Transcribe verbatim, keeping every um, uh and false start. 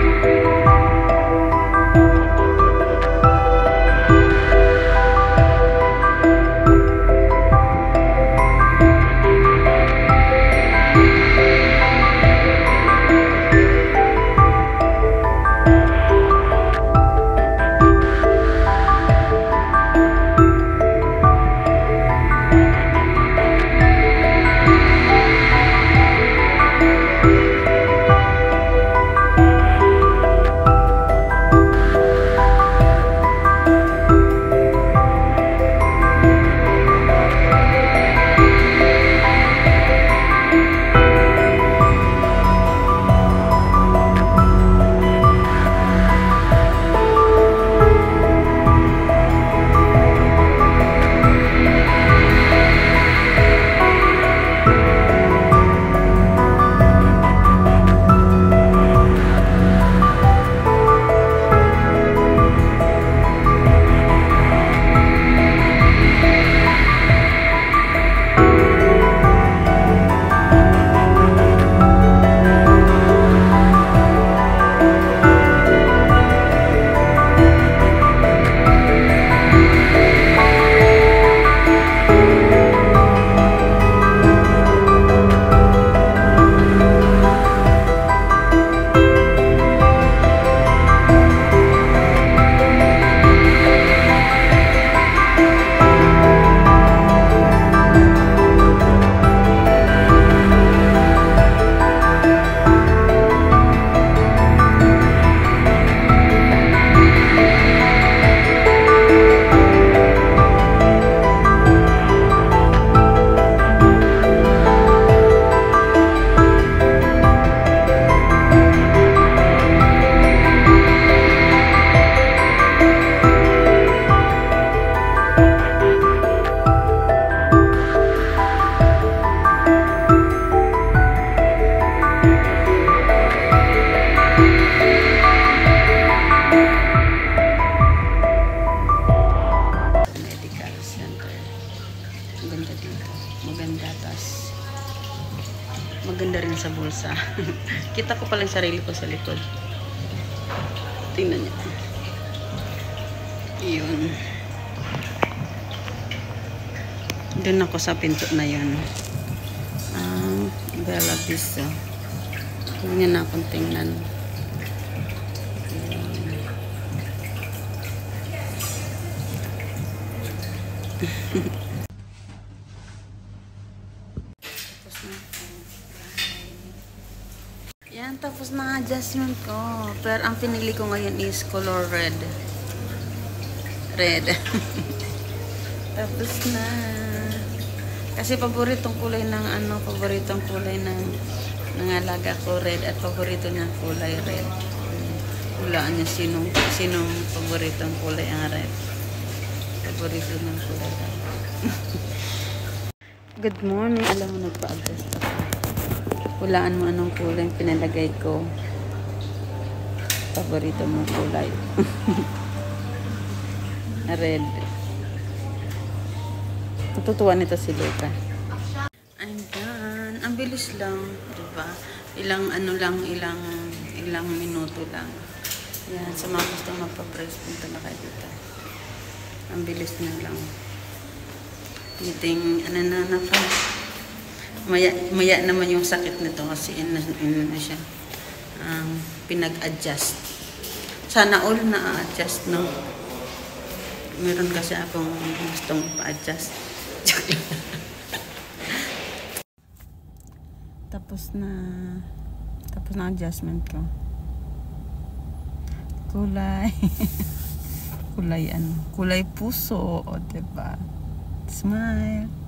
maganda rin sa bulsa. Kita ko pala yung sarili ko sa likod. Tingnan niyo. Yun. Doon ako sa pinto na yun. Ah, Bella Vista. Huwag niya na akong tingnan. Yan, tapos na adjustment ko. Pero ang pinili ko ngayon is color red. Red. Tapos na. Kasi paboritong kulay ng ano, paboritong kulay ng ng alaga ko red at paborito niya kulay red. Hulaan niya sinong, sinong paboritong kulay ang red. Paborito ng kulay red. Good morning. Alam mo, nagpa-adjust ako. Hulaan mo anong kulay pinalagay ko. Paborito mong kulay. Red. Natutuwa nito si Luca. I'm done. Ang bilis lang, diba? Ilang ano lang, ilang ilang minuto lang. Yan, sa mga gusto magpa-press, punta na kayo dito. Ang bilis na lang. Meeting, ano na na pa. Maya, maya naman yung sakit nito kasi in, in na siya. Um, pinag-adjust. Sana all na-adjust, no? Meron kasi akong gustong pa-adjust. Tapos na tapos na adjustment ko. Kulay. Kulay ano? Kulay puso, o diba? Smile.